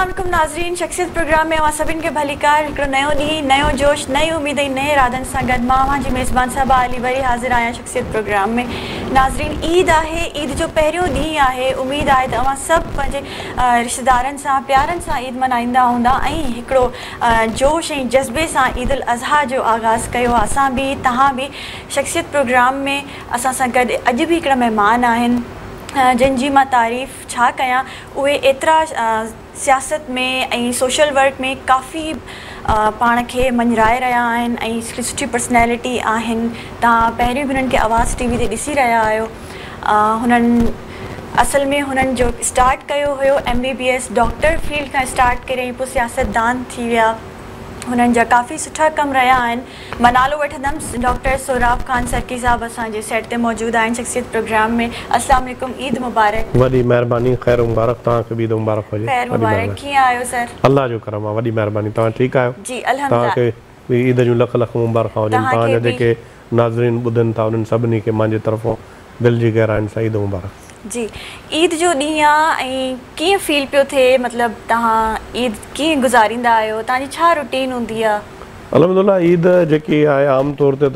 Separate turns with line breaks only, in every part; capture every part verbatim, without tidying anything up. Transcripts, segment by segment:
अस्सलाम वालेकुम नाज़रीन, शख्सियत प्रोग्राम में अवां सभिनि खे भलीकार। हिकिड़ो नयो ॾींहुं, नयो जोश, नई उम्मीद ऐं नए इरादनि सां गॾु मां अवां जी मेज़बान साहिबा अली वरी हाज़िर आहियां शख्सियत प्रोग्राम में। नाज़रीन, ईद आहे, ईद जो पहिरियों ॾींहुं आहे। उमेद आहे त अवां सभु पंहिंजे रिश्तेदारनि सां प्यारनि सां ईद मल्हाईंदा हूंदा ऐं हिकिड़ो जोश ऐं जज़्बे सां ईद उल अज़हा जो आगाज़ कयो। असां बि तव्हां बि शख्सियत प्रोग्राम में असां सां गॾु अॼु बि हिकिड़ा महिमान आहिनि जिन जी मां तारीफ़ छा कयां। उहे एतिरा सियासत में ऐं सोशल वर्क में काफ़ी पाण खे मंझराए रहिया आहिनि ऐं हिकिड़ी सुठी पर्सनैलिटी आहिनि। तव्हां पहिरियों बि हुननि खे आवाज़ टी वी ते ॾिसी रहिया आहियो। हुननि असल में हुननि जो स्टार्ट कयो हुयो M B B S doctor field खां स्टार्ट करे पोइ सियासतदान थी विया। हुननि जा काफ़ी सुठा कम रहिया आहिनि। मां नालो वठंदमि डॉक्टर सोराब ख़ान सरकी साहब असांजे सेट ते मौजूदु आहिनि शख्सियत प्रोग्राम में। अस्सलाम वालेकुम, ईद मुबारक।
वॾी महिरबानी, ख़ैर मुबारक, तव्हांखे बि ईद मुबारक हुजे।
ख़ैर मुबारक। कीअं आहियो सर?
अल्लाह जो करम आहे, वॾी महिरबानी। तव्हां ठीकु आहियो?
जी अल्हम्दुलिल्लाह।
तव्हांखे बि ईद जूं लख लख मुबारक हुजनि। तव्हांजा जेके नाज़रीन ॿुधनि था उन्हनि सभिनी खे मुंहिंजे तरफ़ां दिलि जी गहराइनि सां ईद मुबारक। जी,
ईद जो ॾींहुं आहे ऐं कीअं फील पियो थिए? मतिलबु तव्हां ईद कीअं गुज़ारींदा आहियो? तव्हांजी छा रूटीन हूंदी आहे?
अल्हम्दुलिल्लाह, ईद जेकी आहे आम तौर ते त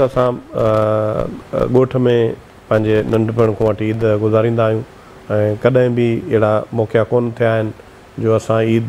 असां ॻोठ में पंहिंजे नंढपण खां वठी ईद गुज़ारींदा आहियूं ऐं कॾहिं बि अहिड़ा मौक़ा कोन थिया आहिनि जो असां ईद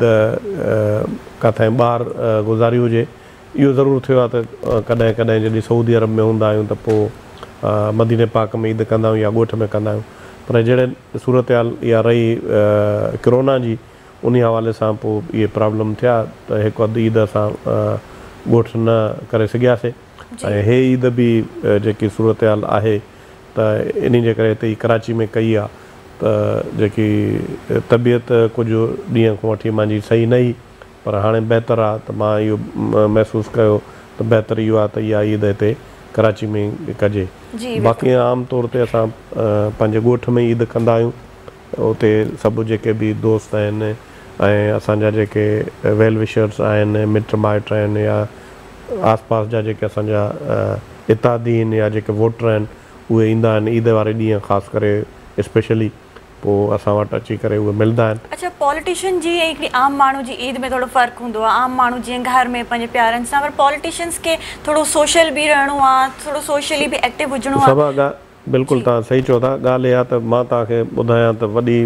किथे ॿाहिरि गुज़ारी हुजे। इहो ज़रूरु थियो आहे त कॾहिं कॾहिं जॾहिं सऊदी अरब में हूंदा आहियूं त पोइ मदीने पाक में ईद कंदा आहियूं या ॻोठ में कंदा आहियूं। पर जहिड़े सूरत हाल इहा रही कोरोना जी, उन हवाले सां पोइ इहे प्रॉब्लम थिया त हिकु अधु ईद असां ॻोठ न करे सघियासीं। ऐं हे ईद बि जेकी सूरत हाल आहे त इन जे करे हिते ई कराची में कई आहे त जेकी तबियत कुझु ॾींहं खां वठी मुंहिंजी सही न हुई, पर हाणे बहितर आहे। त मां इहो महसूसु कयो त बहितर इहो आहे त इहा ईद हिते कराची में कजे। बाक़ी आम तौर ते असां पंहिंजे ॻोठ में ईद कंदा आहियूं। उते सभु जेके बि दोस्त आहिनि ऐं असांजा जेके वेल विशर्स आहिनि, मिट माइट आहिनि या आस पास जा जेके असांजा इतादीन या जेके वोटर आहिनि उहे ईंदा आहिनि ईद वारे ॾींहुं ख़ासि करे स्पेशली। पोइ असां वटि अची करे उहे मिलंदा आहिनि।
अच्छा, पॉलिटिशियन जी ऐं हिकिड़ी आम माण्हू जी ईद में थोरो फ़र्क़ु हूंदो आहे। आम माण्हू जीअं घर में पंहिंजे प्यारनि सां, पर पॉलिटिशियंस खे थोरो सोशल बि रहणो आहे, थोरो सोशली बि एक्टिव हुजणो आहे।
सभु ॻाल्हि बिल्कुलु तव्हां सही चओ था। ॻाल्हि इहा त मां तव्हांखे ॿुधायां त वॾी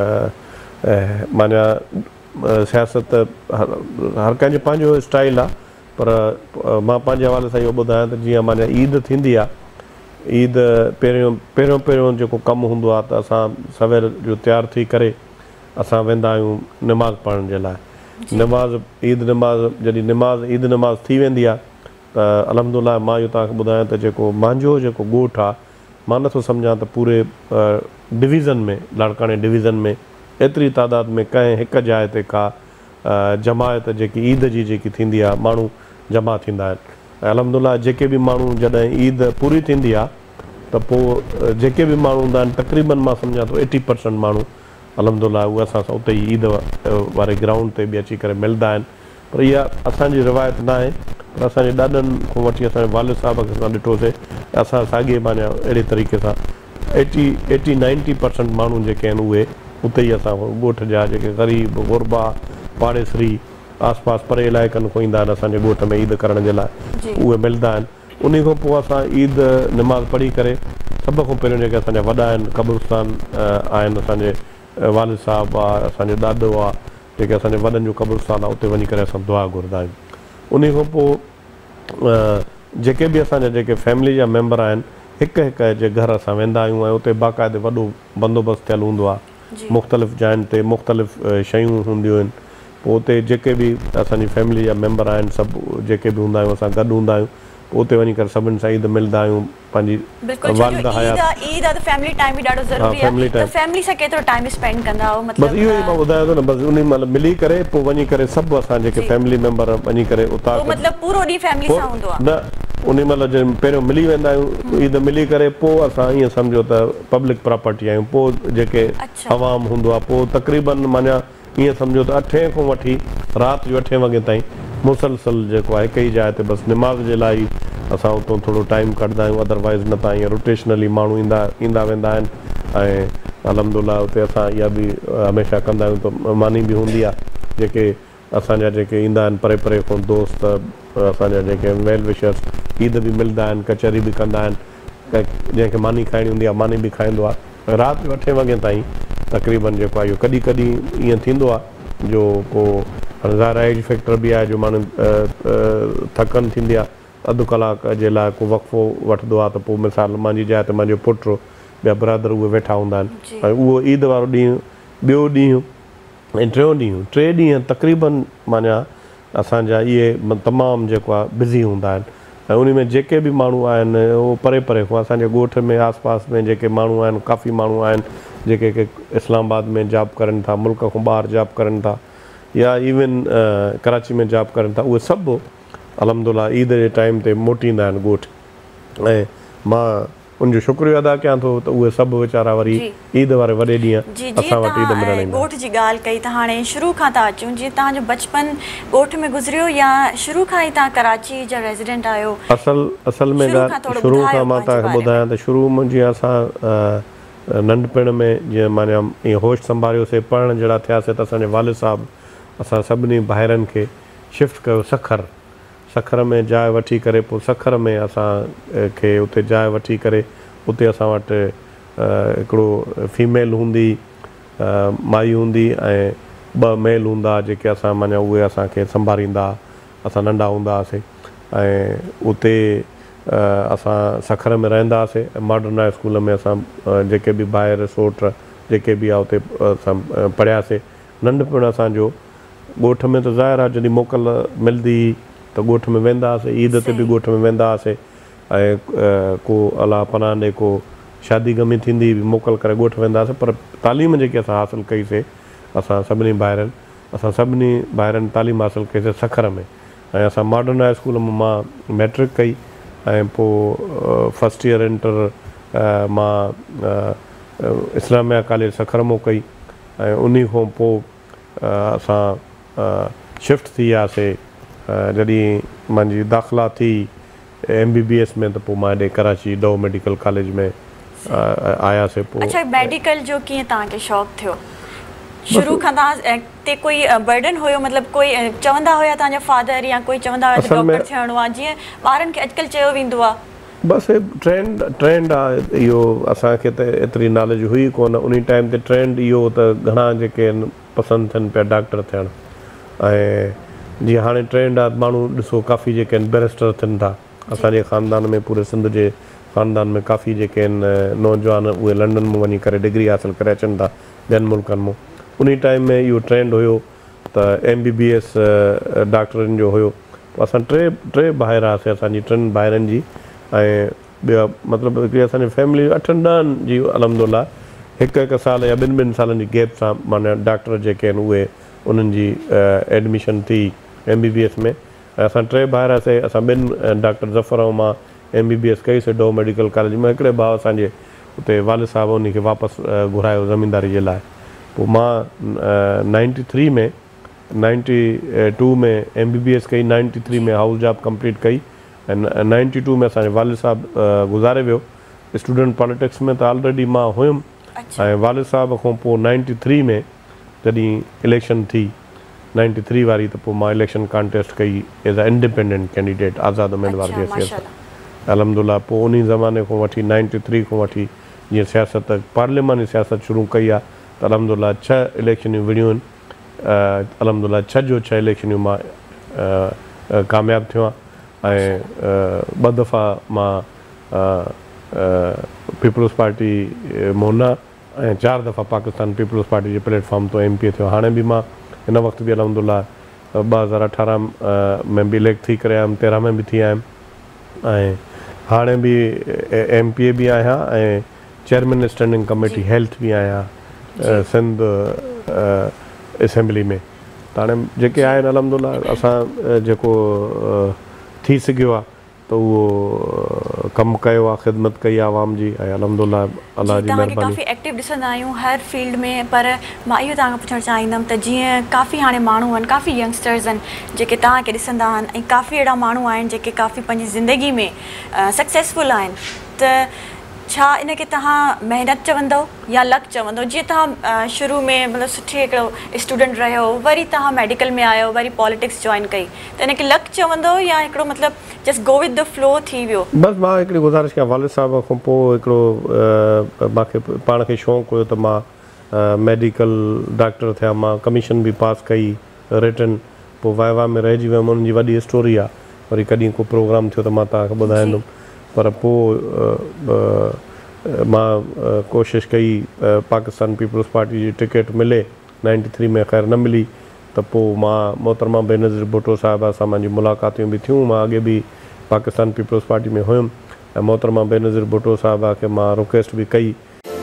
माना सियासत हर हर कंहिंजो पंहिंजो स्टाइल आहे, पर मां पंहिंजे हवाले सां इहो ॿुधायां त जीअं माना ईद थींदी आहे, ईद पहिरियों पहिरियों पहिरियों जेको कमु हूंदो आहे त असां सवेर जो तयारु थी करे असां वेंदा आहियूं निमाज़ पढ़ण जे लाइ। निमाज़ ईद निमाज़ जॾहिं निमाज़ ईद निमाज़ थी वेंदी आहे त अल्हम्दुलिल्लाह मां इहो तव्हांखे ॿुधायां त जेको मुंहिंजो जेको ॻोठ आहे, मां नथो सम्झां त पूरे डिवीज़न में, लाड़काणे डिवीज़न में एतिरी तादाद में कंहिं हिकु जाइ ते का जमायत जेकी ईद जी जेकी थींदी आहे माण्हू जमा थींदा आहिनि। ऐं अल्हम्दुलिल्लाह जेके बि माण्हू जॾहिं ईद पूरी थींदी आहे त पोइ जेके बि माण्हू हूंदा आहिनि तक़रीबन मां सम्झां थो एटी परसेंट माण्हू अल्हम्दुलिल्लाह उहे असां सां उते ई ईद वारे ग्राउंड ते बि अची करे मिलंदा आहिनि। पर इहा असांजी रिवायत न आहे, पर असांजे ॾाॾनि खां वठी असांजे वालिद साहिब खे असां ॾिठोसीं, असां साॻिए माना अहिड़े तरीक़े सां एटी एटी नाइंटी परसेंट माण्हू जेके आहिनि उहे उते ई असां ॻोठ जा जेके ग़रीब गुरबा पाड़ेसरी आस पास परे इलाइक़नि खां ईंदा आहिनि असांजे ॻोठ में ईद करण जे लाइ, उहे मिलंदा आहिनि। उन खां पोइ असां ईद निमाज़ पढ़ी करे सभ खां पहिरियों जेके असांजा वॾा आहिनि क़ब्रिस्तान आहिनि, असांजे वालिद साहिबु आहे, असांजो ॾाॾो आहे, जेके असांजे वॾनि जो क़ब्रिस्तान आहे, उते वञी करे असां दुआ घुरंदा आहियूं। उन खां पोइ जेके बि असांजा जेके फैमिली जा मेंबर आहिनि हिकु हिकु जे घर असां वेंदा आहियूं ऐं उते बाक़ाइदे वॾो बंदोबस्तु थियलु हूंदो आहे। मुख़्तलिफ़ जाइनि ते मुख़्तलिफ़ शयूं हूंदियूं आहिनि। पोइ उते जेके बि असांजी फैमिली जा मेंबर आहिनि सभु जेके बि हूंदा आहियूं असां गॾु हूंदा आहियूं। पोइ उते वञी करे सभिनि सां ईद मिलंदा आहियूं। पंहिंजी वालिदा हयात
ईद आहे त फैमिली टाइम बि ॾाढो ज़रूरी आहे, त फैमिली सां केतिरो टाइम स्पेंड कंदा आहियो?
मतिलबु बसि इहो ई मां ॿुधायां थो न, बसि उन महिल मिली करे पोइ वञी करे सभु असां जेके फैमिली मेंबर वञी करे उतां
मतिलबु पूरो ॾींहुं फैमिली सां हूंदो आहे
न। उन महिल जॾहिं पहिरियों मिली वेंदा आहियूं ईद मिली करे, पोइ असां ईअं सम्झो त पब्लिक प्रॉपर्टी आहियूं। पोइ जेके अवाम हूंदो आहे पोइ तक़रीबन माना ईअं सम्झो त अठे खां वठी राति जो अठे वॻे ताईं मुसलसल जेको आहे हिकु ई जाइ ते बसि निमाज़ जे लाइ असां उतां थोरो टाइम कढंदा आहियूं। अदरवाइज़ न त ईअं रोटेशनली माण्हू ईंदा ईंदा वेंदा आहिनि। ऐं अल्हम्दुलिल्लाह उते असां इहा बि हमेशह कंदा आहियूं त मानी बि हूंदी आहे जेके असांजा जेके ईंदा आहिनि परे परे खां दोस्त असांजा जेके वेल विशर्स ईद बि मिलंदा आहिनि कचहरी बि कंदा आहिनि जंहिंखे मानी खाइणी हूंदी आहे मानी बि खाईंदो आहे राति जो अठे वॻे ताईं तक़रीबन जेको आहे इहो कॾहिं कॾहिं ईअं थींदो आहे जो को हाणे ज़ाहिर एज फैक्टर बि आहे जो माण्हू थकनि थींदी आहे अधु कलाक जे लाइ को वक़फ़ो वठंदो आहे त पोइ मिसाल मुंहिंजी जाइ ते मुंहिंजो पुटु ॿिया ब्रदर उहे वेठा हूंदा आहिनि ऐं उहो ईद वारो ॾींहुं ॿियो ॾींहुं ऐं टियों ॾींहुं टे ॾींहं तक़रीबन माना असांजा इहे तमामु जेको आहे बिज़ी हूंदा आहिनि ऐं उन में जेके बि माण्हू आहिनि उहो परे परे खां असांजे ॻोठ में आस पास में जेके माण्हू आहिनि काफ़ी माण्हू आहिनि जेके के इस्लामाबाद में जॉब करनि था मुल्क खां ॿाहिरि जॉब करनि था या इवन कराची में जॉब करनि था उहे सभु अलहमदुल्ला ईद जे टाइम ते मोटींदा आहिनि ॻोठ ऐं मां उनजो शुक्रिया अदा कयां थो त उहे सभु वीचारा वरी ईद वारे वॾे ॾींहुं असां वटि ईद मिलण ईंदा
ॻोठ जी ॻाल्हि कई त हाणे शुरू खां था अचूं जीअं तव्हांजो बचपन ॻोठ में गुज़रियो या शुरू खां ई तव्हां कराची जा रेज़िडेंट आहियो
असल असल में ॻाल्हि शुरू खां मां तव्हांखे ॿुधायां त शुरू में जीअं असां नंढपण में जीअं माना ईअं होश संभालियोसीं पढ़ण जहिड़ा थियासीं त असांजे वालिद साहिबु असां सभिनी भाइरनि खे शिफ्ट कयो सखर सखर में जाइ वठी करे पोइ सखर में असांखे उते जाइ वठी करे उते असां वटि हिकिड़ो फीमेल हूंदी माई हूंदी ऐं ॿ मेल हूंदा जेके असां माना उहे असांखे संभालींदा असां नंढा हूंदा हुआसीं ऐं उते असां सखर में रहंदा हुआसीं ऐं मॉडर्न स्कूल में असां जेके बि ॿाहिरि सोट जेके बि आहे उते असां पढ़ियासीं नंढपण असांजो ॻोठ में त ज़ाहिर आहे जॾहिं मोकल मिलंदी त ॻोठ में वेंदा हुआसीं ईद ते बि ॻोठ में वेंदा हुआसीं ऐं को अलाह पनाह ॾे को शादी गमी थींदी हुई मोकल करे ॻोठ वेंदा हुआसीं पर तालीम जेकी असां हासिलु कईसीं असां सभिनी ॿाहिरनि असां सभिनी ॿाहिरनि तालीम हासिलु कईसीं सखर में ऐं असां मॉडर्न हाई स्कूल में मां मैट्रिक कई ऐं पोइ फस्ट ईयर इंटर मां इस्लामिया कॉलेज सखर मां कई ऐं उन खां पोइ असां शिफ्ट थी वियासीं जॾहिं मुंहिंजी दाख़िला थी एम बी बी एस में त पोइ मां हेॾे कराची डो मेडिकल कॉलेज में आयासीं पोइ
अच्छा मेडिकल जो कीअं तव्हांखे शौक़ु थियो शुरू खां तव्हां ते कोई बर्डन हुयो मतिलबु कोई चवंदा हुया तव्हांजा फादर या कोई चवंदा हुया डॉक्टर थियणो आहे जीअं ॿारनि खे अॼुकल्ह चयो वेंदो आहे
बसि ट्रेंड ट्रेंड आहे इहो असांखे त एतिरी नॉलेज हुई कोन उन टाइम ते ट्रेंड इहो त घणा जेके आहिनि पसंदि थियनि पिया डॉक्टर थियणु ऐं जीअं हाणे ट्रेंड आहे माण्हू ॾिसो काफ़ी जेके आहिनि बैरिस्टर थियनि था असांजे ख़ानदान में पूरे सिंध जे ख़ानदान में काफ़ी जेके आहिनि नौजवान उहे लंडन में वञी करे डिग्री हासिलु करे अचनि था ॿियनि मुल्कनि मां उन टाइम में इहो ट्रेंड हुयो त एम बी बी एस डॉक्टरनि जो हुयो असां टे टे भाइर हुआसीं असांजी टिनि भाइरनि जी ऐं ॿिया मतिलबु हिकिड़ी असांजी फैमिली अठनि ॾहनि जी अलहमदुल्ला हिकु हिकु साल या ॿिनि ॿिनि सालनि जी गैप सां माना डॉक्टर जेके आहिनि उहे उन्हनि जी एडमिशन थी एम बी बी एस में ऐं असां टे भाइर हुआसीं असां ॿिनि डॉक्टर ज़फ़र ऐं मां एम बी बी एस कईसीं डो मेडिकल कॉलेज में हिकिड़े भाउ असांजे उते वालिद साहिबु उनखे वापसि घुरायो ज़मीनदारी जे लाइ पोइ मां नाइंटी थ्री में नाइंटी टू में एम बी बी एस कई नाइंटी थ्री में हाउस जॉब कंप्लीट कई ऐं नाइंटी टू में असांजे वालिद साहिबु गुज़ारे वियो स्टूडेंट पॉलिटिक्स में त ऑलरेडी मां हुयुमि ऐं वालिद साहिब खां पोइ नाइंटी थ्री में जॾहिं इलेक्शन थी नाइंटी थ्री वारी त पोइ मां इलेक्शन कॉन्टेस्ट कई एज़ अ इंडिपेंडेंट कैंडिडेट आज़ादु उम्मीदवार जे हैसियत अलहमदुल्ला पोइ उन ज़माने खां वठी नाइंटी थ्री खां वठी जीअं सियासत पार्लियामानी सियासत शुरू कई आहे त अलहमदुल्ला छह इलेक्शनियूं विड़ियूं आहिनि अलहमदुल्ला छह जो छह इलेक्शनियूं मां कामयाबु थियो आहियां ऐं ॿ दफ़ा मां पीपल्स पार्टी मोना ऐं चारि दफ़ा पाकिस्तान पीपल्स पार्टी जे प्लेटफॉर्म तो एम पी थियो हाणे बि मां हिन वक़्तु बि अलहमदुल्ला ॿ हज़ार अठारह में बि इलेक्ट थी करे आयुमि तेरहं में बि थी आयुमि ऐं हाणे बि एम पी ए बि आहियां ऐं चेयरमैन स्टैंडिंग कमेटी हेल्थ बि आहियां सिंध असेंबली में त हाणे जेके आहिनि अलहमदुल्ला असां जेको थी सघियो आहे त उहो कमु कयो आहे ख़िदमत कई आहे आवाम जी ऐं अलहमदुल्ला अलाह जी महिरबानी
काफ़ी एक्टिव ॾिसंदा आहियूं हर फील्ड में पर मां इहो तव्हांखां पुछणु चाहींदमि त जीअं काफ़ी हाणे माण्हू आहिनि काफ़ी यंगस्टर्स आहिनि जेके तव्हांखे ॾिसंदा आहिनि ऐं काफ़ी अहिड़ा माण्हू आहिनि जेके काफ़ी पंहिंजी ज़िंदगी में सक्सेसफुल आहिनि त छा इनखे तव्हां महिनत चवंदव या लक चवंदव? जीअं तव्हां शुरू में मतिलबु सुठी हिकिड़ो स्टूडेंट रहियो, वरी तव्हां मेडिकल में आयो, वरी पॉलिटिक्स जॉइन कई, त इनखे लक चवंदव या हिकिड़ो मतिलबु just go with the flow थी वियो?
बसि मां हिकिड़ी गुज़ारिश कयां, वालिद साहिब खां पोइ हिकिड़ो मूंखे पाण खे शौक़ु हुयो त मां मेडिकल डॉक्टर थिया, मां कमीशन बि पास कई रिटन, पोइ वाइवा में रहिजी वियुमि, उन्हनि जी वॾी स्टोरी आहे, वरी कॾहिं को प्रोग्राम थियो त मां तव्हांखे ॿुधाईंदुमि। पर पोइ मां कोशिशि कई पाकिस्तान पीपल्स पार्टी जी टिकट मिले, नाइंटी थ्री में ख़ैर न मिली, त पोइ मां मोहतरमा बेनज़ीर भुट्टो साहिबा सां मुंहिंजी मुलाक़ातियूं बि थियूं। मां अॻे बि पाकिस्तान पीपल्स पार्टी में हुयुमि ऐं मोहतरमा बेनज़ीर भुट्टो साहिबा खे मां रिक्वेस्ट बि कई।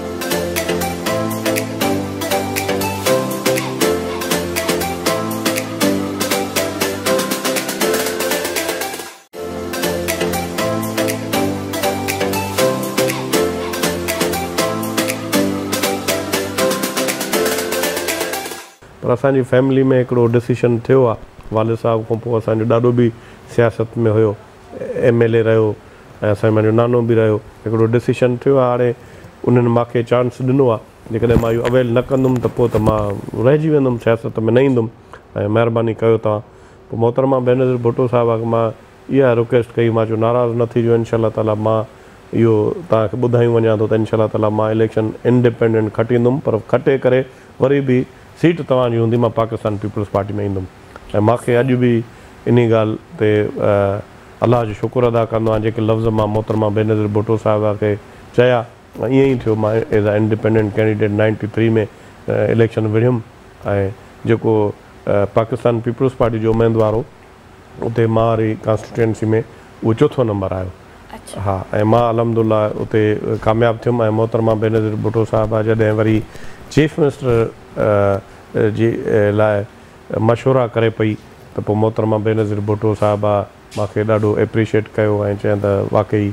पर असांजी फैमिली में हिकिड़ो डिसीशन थियो आहे, वालिद साहिब खां पोइ असांजो ॾाढो बि सियासत में हुयो, एम एल ए रहियो ऐं असांजो मुंहिंजो नानो बि रहियो। हिकिड़ो डिसीशन थियो आहे, हाणे उन्हनि मूंखे चांस ॾिनो आहे, जेकॾहिं मां इहो अवेल न कंदुमि त पोइ त मां रहिजी वेंदुमि, सियासत में न ईंदुमि, ऐं महिरबानी कयो तव्हां। पोइ मोहतरमा बेनज़ीर भुट्टो साहिबा खे मां इहा रिक्वेस्ट कई, मां चयो नाराज़ न थीजो, इनशा ताला मां इहो तव्हांखे ॿुधायूं वञा थो त इनशा ताला मां इलेक्शन इंडिपेंडेंट खटींदुमि, पर खटे करे वरी बि सीट तव्हांजी हूंदी, मां पाकिस्तान पीपल्स पार्टी में ईंदुमि। ऐं मूंखे अॼु बि इन ॻाल्हि ते अलाह जो शुक्र अदा कंदो आहियां, जेके लफ़्ज़ मां मोहतरमा बेनज़ीर भुट्टो साहिबा खे चया ईअं ई थियो। मां as a independent candidate ninety three में इलेक्शन विढ़ियुमि ऐं जेको पाकिस्तान पीपल्स पार्टी जो उमेदवार हो उते मां वारी कॉन्स्टिट्यूंसी में उहो चोथों नंबर आयो। हा, ऐं मां अलहमदुलिल्लाह उते कामयाबु थियुमि। ऐं मोहतरमा बेनज़ीर भुट्टो साहिबा जॾहिं वरी चीफ मिनिस्टर जी लाइ मशवरा करे पई त पोइ मोहतरमा बेनज़ीर भुट्टो साहिबा मूंखे ॾाढो एप्रिशिएट कयो ऐं चयनि त वाक़ई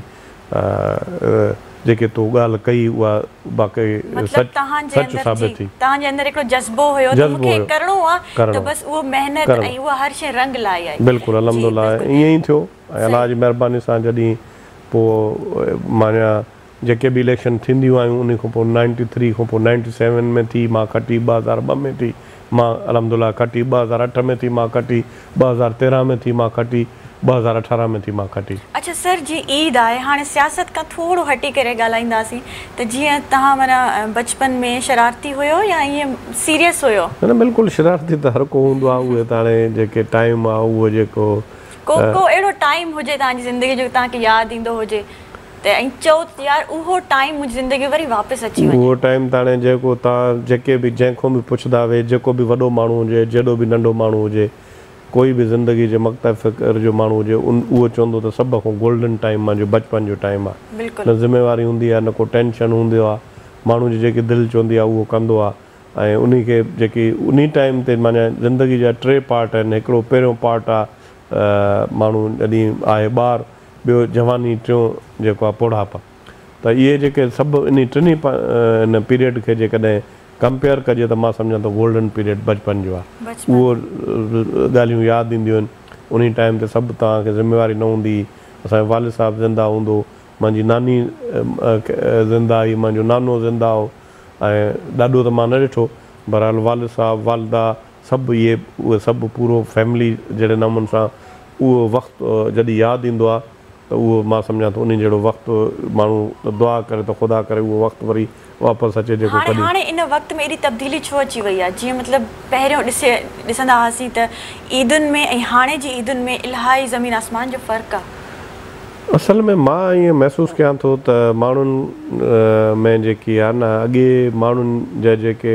जेके तूं ॻाल्हि कई उहा वाक़ई सच सच साबित थी।
तव्हांजे अंदरि हिकिड़ो जज़्बो हुयो त मूंखे करिणो आहे, त बसि उहो महिनत ऐं उहा हर शइ रंग लाई आहे।
बिल्कुलु अलहमदुलिल्लाह ईअं ई थियो ऐं अलाह जी महिरबानी सां जॾहिं पोइ माना जेके बि इलेक्शन थींदियूं आहियूं उन खां पोइ नाइंटी थ्री खां पोइ नाइंटी सेवन में थी, मां खटी ॿ हज़ार ॿ में थी, मां अलहमदुलिल्लाह खटी ॿ हज़ार अठ में थी, मां खटी ॿ हज़ार तेरहं में थी, मां खटी ॿ हज़ार अठारह में थी, मां खटी।
अच्छा सर जी, ईद आहे, हाणे सियासत खां थोरो हटी करे ॻाल्हाईंदासीं त जीअं तव्हां माना बचपन में शरारती हुयो या ईअं सीरियस हुयो?
न न बिल्कुलु शरारती त हर को हूंदो आहे, उहे त हाणे जेके टाइम आहे उहो जेको
को को अहिड़ो टाइम हुजे तव्हांजी ज़िंदगी जो तव्हांखे यादि ईंदो हुजे त ऐं चओ यार उहो टाइम मुंहिंजी ज़िंदगी वरी वापसि अची वञे? उहो
टाइम त हाणे जेको तव्हां जेके बि जंहिंखां बि पुछंदा वे, जेको बि वॾो माण्हू हुजे, जेॾो बि नंढो माण्हू हुजे, कोई बि ज़िंदगी जे मक़्तब फ़िक्र जो माण्हू हुजे, उन उहो चवंदो त सभ खां गोल्डन टाइम मुंहिंजो बचपन जो टाइम आहे। न ज़िम्मेवारी हूंदी आहे, न को टेंशन हूंदो आहे, माण्हू जी जेकी दिलि चवंदी आहे उहो कंदो आहे। ऐं उन खे जेकी उन टाइम ते माना ज़िंदगी जा टे पार्ट आहिनि। हिकिड़ो पहिरियों पार्ट आहे माण्हू जॾहिं आहे ॿार, ॿियो जवानी, टियों जेको आहे बुढ़ापा। त इहे जेके सभु इन टिनी इन पीरियड खे जेकॾहिं कंपेयर कजे त मां सम्झां थो गोल्डन पीरियड बचपन जो आहे। उहो ॻाल्हियूं यादि ईंदियूं आहिनि। उन टाइम ते सभु तव्हांखे ज़िम्मेवारी न हूंदी। असांजो वालिद साहिबु ज़िंदा हूंदो, मुंहिंजी नानी ज़िंदा हुई, मुंहिंजो नानो ज़िंदा हो ऐं ॾाढो त मां न ॾिठो, बहरहाल वालिद साहिबु, वालिदा सभु इहे उहे सभु पूरो फैमिली जहिड़े नमूने सां उहो वक़्तु जॾहिं यादि ईंदो आहे त उहो मां सम्झां थो उन जहिड़ो वक़्तु माण्हू दुआ करे त ख़ुदा करे उहो वक़्तु वरी वापसि अचे जेको
हाणे हाणे इन वक़्त में एॾी तब्दीली छो अची वई आहे? जीअं मतिलबु पहिरियों ॾिसे ॾिसंदा हुआसीं त ईदुनि में ऐं हाणे जी ईदुनि में इलाही ज़मीन आसमान जो फ़र्क़ु आहे।
असल में मां ईअं महसूसु कयां थो त माण्हुनि में जेकी आहे न, अॻे माण्हुनि जा जेके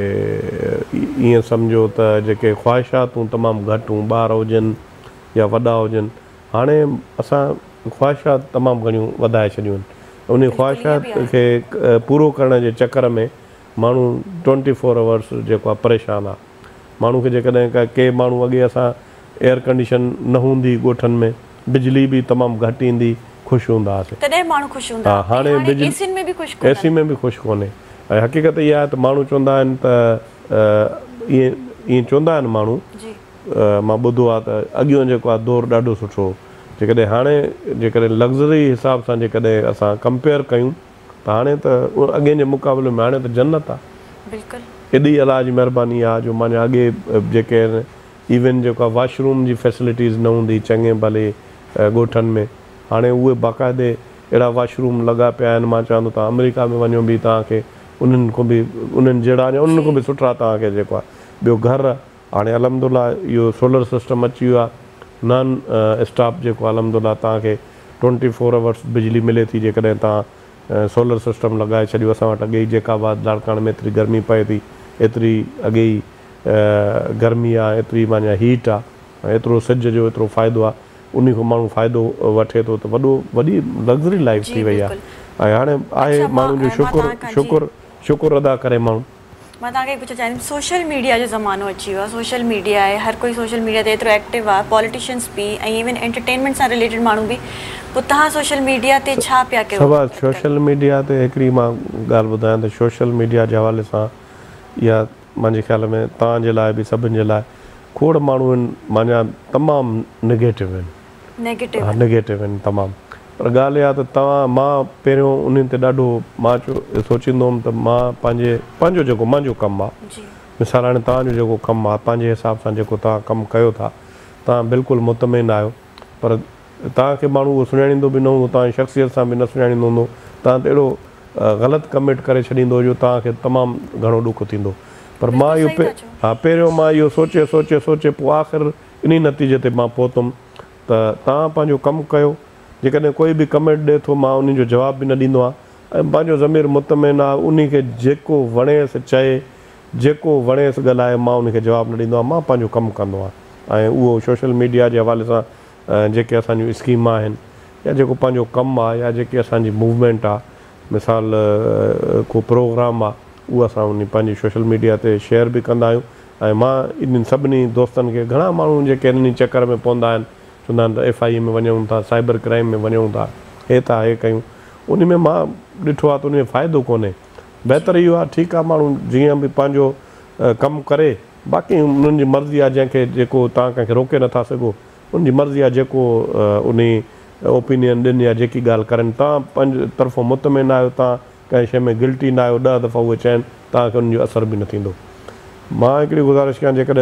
ईअं सम्झो त जेके ख़्वाहिशातूं तमामु घटि हूं, ॿार हुजनि या वॾा हुजनि, हाणे असां ख़्वाहिशात तमामु घणियूं वधाए छॾियूं आहिनि। उन ख़्वाहिशात खे पूरो करण जे चकर में माण्हू ट्वेंटी फोर आवर्स जेको आहे परेशानु आहे। माण्हू खे जेकॾहिं का के माण्हू अॻे असां एयर कंडीशन न हूंदी ॻोठनि में, बिजली बि तमामु घटि ईंदी, ख़ुशि हूंदा हुआसीं।
तॾहिं माण्हू ख़ुशि हूंदा।
हा, हाणे बिजली
एसी में बि ख़ुशि
एसी में बि ख़ुशि कोन्हे। ऐं हक़ीक़त इहा आहे त माण्हू चवंदा आहिनि त ईअं ईअं चवंदा आहिनि माण्हू, मां ॿुधो आहे त अॻियों जेको आहे दौरु ॾाढो सुठो हो। जेकॾहिं हाणे जेकॾहिं लग्ज़री हिसाब सां जेकॾहिं असां कंपेयर कयूं त हाणे त अॻे जे मुक़ाबले में हाणे त जन्नत आहे।
बिल्कुलु
एॾी अलाह जी महिरबानी आहे जो माना अॻे जेके आहिनि इवन जेका वॉशरूम जी फैसिलिटीज़ न हूंदी चङे भले ॻोठनि में, हाणे उहे बाक़ाइदे अहिड़ा वॉशरूम लॻा पिया आहिनि। मां चवां थो तव्हां अमेरिका में वञो बि तव्हांखे उन्हनि खां बि उन्हनि जहिड़ा या उन्हनि खां बि सुठा तव्हांखे जेको आहे ॿियो घरु हाणे अलहमदुल्ला इहो सोलर सिस्टम अची वियो आहे। नॉन स्टॉप जेको आहे अलहमदुल्ला तव्हांखे ट्वेंटी फोर आवर्स बिजली मिले थी जेकॾहिं तव्हां सोलर सिस्टम लॻाए छॾियो। असां वटि अॻे ई जेका बात लाड़काणे में एतिरी गर्मी पए थी, एतिरी अॻे ई गर्मी आहे, एतिरी माना हीट आहे, एतिरो सिज जो एतिरो फ़ाइदो आहे, उन खां माण्हू फ़ाइदो वठे थो त वॾो वॾी लग्ज़री लाइफ थी वई आहे। ऐं हाणे आहे माण्हुनि जो शुकुरु शुकुरु शुकुरु अदा करे माण्हू।
मां तव्हांखे पुछणु चाहींदमि सोशल मीडिया जो ज़मानो अची वियो आहे, सोशल मीडिया आहे, हर कोई सोशल मीडिया ते एतिरो एक्टिव आहे, पॉलिटिशियंस बि ऐं इवन एंटरटेनमेंट सां रिलेटेड माण्हू बि। पोइ तव्हां सोशल मीडिया ते छा पिया कयो?
सभु सोशल मीडिया ते हिकिड़ी मां ॻाल्हि ॿुधायां त सोशल मीडिया जे हवाले सां इहा मुंहिंजे ख़्याल में तव्हांजे लाइ बि सभिनि जे लाइ खोड़ माण्हू आहिनि माना तमामु नेगेटिव आहिनि,
नेगेटिव
हा नेगेटिव आहिनि तमामु। पर ॻाल्हि इहा त तव्हां मां पहिरियों उन्हनि ते ॾाढो मां चो सोचींदो हुउमि त मां पंहिंजे पंहिंजो जेको मुंहिंजो कमु आहे, मिसाल हाणे तव्हांजो जेको कमु आहे पंहिंजे हिसाब सां जेको तव्हां कमु कयो था तव्हां बिल्कुलु मुतमिन आहियो, पर तव्हांखे माण्हू उहो सुञाणींदो बि न हूंदो, तव्हांजी शख़्सियत सां बि न सुञाणींदो हूंदो, तव्हां त अहिड़ो ग़लति कमिट करे छॾींदो जो तव्हांखे तमामु घणो ॾुख थींदो। पर मां इहो पे हा पहिरियों मां इहो सोचे सोचे सोचे पोइ आख़िर इन नतीजे ते मां पहुतुमि त तव्हां पंहिंजो कमु कयो, जेकॾहिं कोई बि कमेंट ॾिए थो मां उन जो जवाबु बि न ॾींदो आहियां ऐं पंहिंजो ज़मीर मुतमिन आहे, उन खे जेको वणेसि चए, जेको वणेसि ॻाल्हाए, मां उनखे जवाबु न ॾींदो आहियां, मां पंहिंजो कमु कंदो आहियां। ऐं उहो सोशल मीडिया जे हवाले सां जेके असांजूं स्कीम आहिनि या जेको पंहिंजो कमु आहे या जेकी असांजी मूवमेंट आहे, मिसाल को प्रोग्राम आहे, उहो असां उन पंहिंजी सोशल मीडिया ते शेयर बि कंदा आहियूं। ऐं मां इन्हनि सभिनी दोस्तनि खे घणा माण्हू जेके इन चकर में पवंदा आहिनि, चवंदा आहिनि त एफ आई ए में वञूं था, साइबर क्राइम में वञूं था, हे था हे कयूं, उन में मां ॾिठो आहे त उन में फ़ाइदो कोन्हे। बहितरु इहो आहे ठीकु आहे माण्हू जीअं बि पंहिंजो कमु करे, बाक़ी उन्हनि जी मर्ज़ी आहे, जंहिंखे जेको तव्हां कंहिंखे रोके नथा सघो, उनजी मर्ज़ी आहे जेको उन ओपिनियन ॾियनि या जेकी ॻाल्हि करनि, तव्हां पंहिंजे तरफ़ो मुतमिन आहियो, तव्हां कंहिं शइ में गिल्टी न आहियो, ॾह दफ़ा उहे चवनि तव्हांखे उनजो असर बि न थींदो। मां हिकिड़ी गुज़ारिश कयां, जेकॾहिं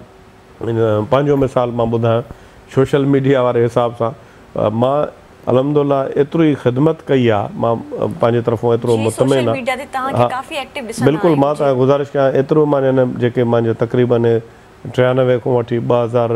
तव्हां पंहिंजो मिसाल मां ॿुधायां सोशल मीडिया वारे हिसाब सां, मां अलहमदुल्ला एतिरो ई ख़िदमत कई आहे, मां पंहिंजे तरफ़ो एतिरो मुतमिन आहे। बिल्कुलु मां तव्हांखे गुज़ारिश कयां एतिरो मां जेके मुंहिंजे तक़रीबन टियानवे खां वठी ॿ हज़ार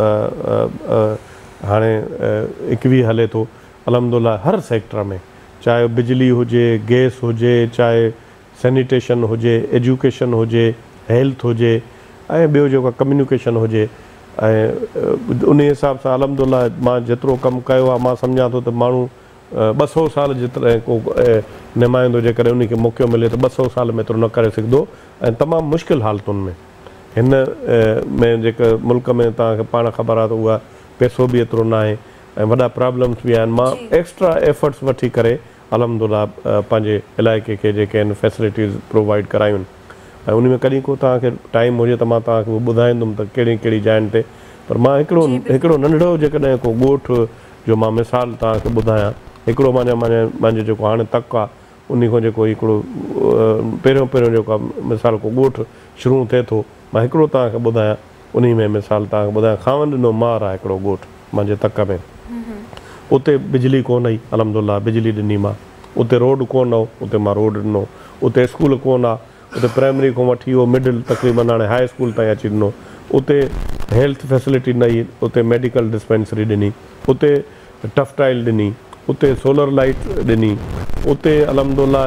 हाणे एकवीह हले थो, अलहमदुल्ला हर सेक्टर में, चाहे बिजली हुजे, गैस हुजे, चाहे सैनिटेशन हुजे, एजुकेशन हुजे, हेल्थ हुजे ऐं ॿियो जेको कम्यूनिकेशन हुजे, ऐं उन हिसाब सां अलहमदुल्ला मां जेतिरो कमु कयो आहे, मां सम्झां थो त माण्हू ॿ सौ साल जेतिरा को नुमाइंदो जेकॾहिं उनखे मौक़ो मिले त ॿ सौ साल में एतिरो न करे सघंदो ऐं तमामु मुश्किल हालतुनि में। हिन में जेके मुल्क में तव्हांखे पाण ख़बर आहे त उहा पैसो बि एतिरो न आहे ऐं वॾा प्रॉब्लम्स बि आहिनि। मां एक्स्ट्रा एफर्ट्स वठी करे अलहमदुल्ला पंहिंजे इलाइक़े खे जेके आहिनि फैसिलिटीज़ प्रोवाइड करायूं आहिनि ऐं उन में कॾहिं को तव्हांखे टाइम हुजे त मां तव्हांखे उहो ॿुधाईंदुमि त कहिड़ी कहिड़ी जाइनि ते। पर मां हिकिड़ो हिकिड़ो नंढिड़ो जेकॾहिं को ॻोठ जो मां मिसाल तव्हांखे ॿुधायां, हिकिड़ो माना माना मुंहिंजो जेको हाणे तक आहे उन खां जेको हिकिड़ो पहिरियों पहिरियों जेको आहे मिसाल को ॻोठ शुरू थिए थो, मां हिकिड़ो तव्हांखे ॿुधायां उन में मिसाल तव्हांखे ॿुधायां खावंद ॾिनो मार आहे हिकिड़ो ॻोठ मुंहिंजे तक में, उते बिजली कोन हुई, अलहमदुल्ला बिजली ॾिनी मां। उते रोड कोन हो, उते मां रोड ॾिनो। उते स्कूल कोन आहे, उते प्राइमरी खां वठी उहो मिडिल तक़रीबन हाणे हाई स्कूल ताईं अची ॾिनो। उते हेल्थ फैसिलिटी न हुई, उते मेडिकल डिस्पेंसरी ॾिनी, उते टफटाइल ॾिनी, उते सोलर लाइट ॾिनी, उते अलहमदुल्ला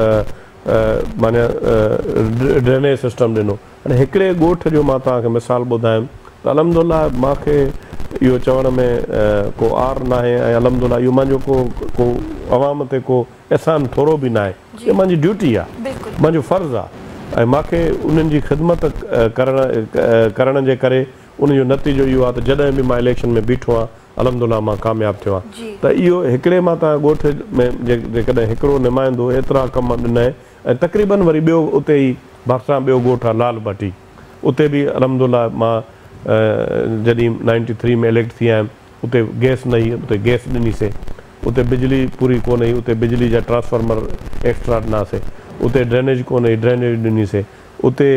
माना ड्रेनेज सिस्टम ॾिनो। हाणे हिकिड़े ॻोठ जो मां तव्हांखे मिसाल ॿुधायुमि त अलहमदुल्ला मूंखे इहो चवण में को आर न आहे ऐं अलहमदुल्ला इहो मुंहिंजो को को अवाम ते को एहसान थोरो बि न आहे, इहा मुंहिंजी ड्यूटी आहे, मुंहिंजो फ़र्ज़ु आहे ऐं मूंखे उन्हनि जी ख़िदमत करण करण जे करे उनजो नतीजो इहो आहे त जॾहिं बि मां इलेक्शन में बीठो आहियां अलहमदुल्ला मां कामयाबु थियो आहियां। त इहो हिकिड़े मां तव्हां ॻोठ में जेकॾहिं हिकिड़ो नुमाइंदो एतिरा कम ॾिनई ऐं तक़रीबन वरी ॿियो उते ई भरिसां ॿियो ॻोठ आहे लाल भट्टी, उते बि अलहमदुल्ला मां जॾहिं नाइंटी थ्री में इलेक्ट थी आयुमि उते गैस न हुई, उते गैस ॾिनीसीं। उते बिजली पूरी कोन हुई, उते बिजली जा ट्रांसफार्मर एक्स्ट्रा ॾिनासीं, उते ड्रेनेज कोन हुई, ड्रेनेज ॾिनीसीं, उते